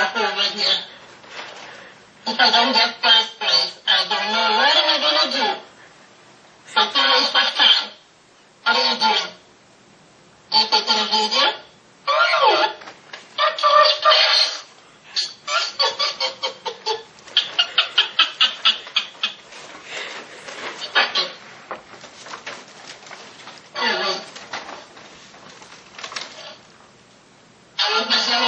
miracle over here. If I don't get first place, I don't know what am I gonna do. So today for fun. What are you doing? Are you taking a video? Oh, that's awesome. I want myself